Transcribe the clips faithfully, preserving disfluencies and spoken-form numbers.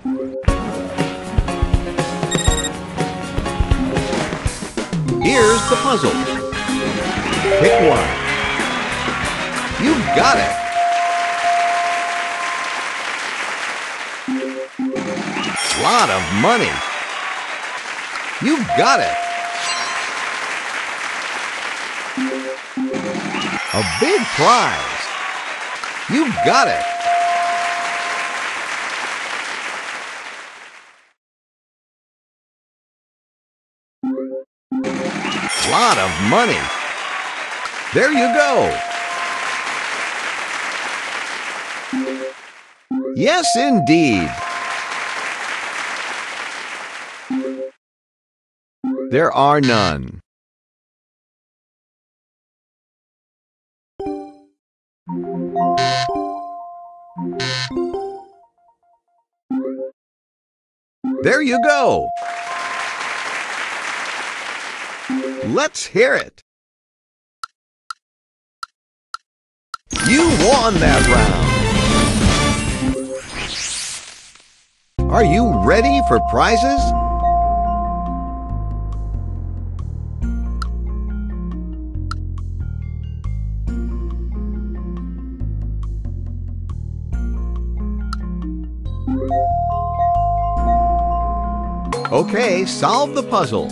Here's the puzzle. Pick one. You got it. Lot of money. You got it. A big prize. You got it. Lot of money. There you go. Yes, indeed. There are none. There you go. Let's hear it. You won that round. Are you ready for prizes? Okay, solve the puzzle.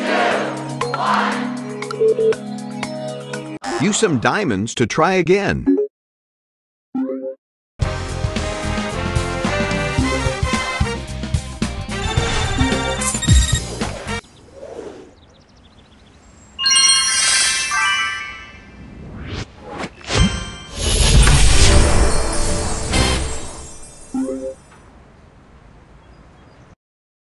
Use some diamonds to try again.